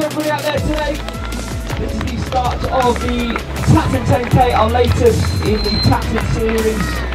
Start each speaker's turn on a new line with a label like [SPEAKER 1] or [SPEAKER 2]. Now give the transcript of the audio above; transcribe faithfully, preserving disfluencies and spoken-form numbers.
[SPEAKER 1] everybody out there today. This is the start of the Tatton ten K, our latest in the Tatton series.